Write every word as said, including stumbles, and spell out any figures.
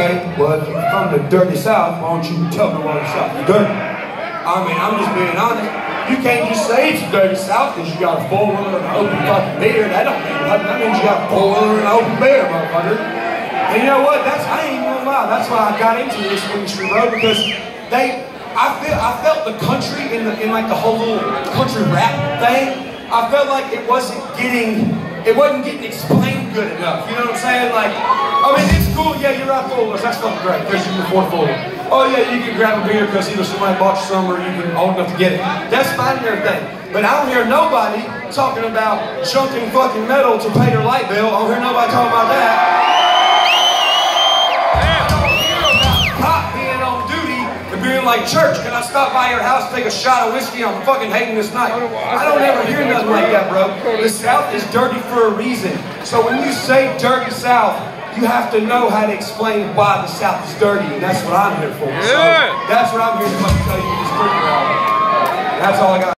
Okay, well, if you're from the dirty South, why don't you tell me why the South is dirty? I mean, I'm just being honest. You can't just say it's dirty South because you got a four-wheeler and an open fucking beer. That don't mean nothing. That means you got a four-wheeler and an open beer, motherfucker. And you know what? That's I ain't even gonna lie. That's why I got into this industry, bro, because they, I feel, I felt the country in the, in like the whole little country rap thing. I felt like it wasn't getting, it wasn't getting explained good enough. You know what I'm saying? Like, I mean, it's cool. Yeah, you're right, four-wheelers. That's fucking great because you can afford four-wheeler. Oh yeah, you can grab a beer because either somebody bought you some or you can old enough to get it. That's fine and everything. But I don't hear nobody talking about chunking fucking metal to pay their light bill. I don't hear nobody talking about that. I don't hear about cop being on duty and being like, church, can I stop by your house and take a shot of whiskey? I'm fucking hating this night. I don't ever hear nothing like that, bro. The South is dirty for a reason. So when you say dirty South, you have to know how to explain why the South is dirty, and that's what I'm here for. So that's what I'm here to tell you is dirty. That's all I got.